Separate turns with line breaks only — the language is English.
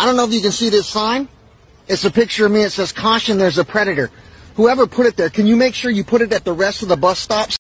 I don't know if you can see this sign. It's a picture of me. It says, "Caution, there's a predator." Whoever put it there, can you make sure you put it at the rest of the bus stops?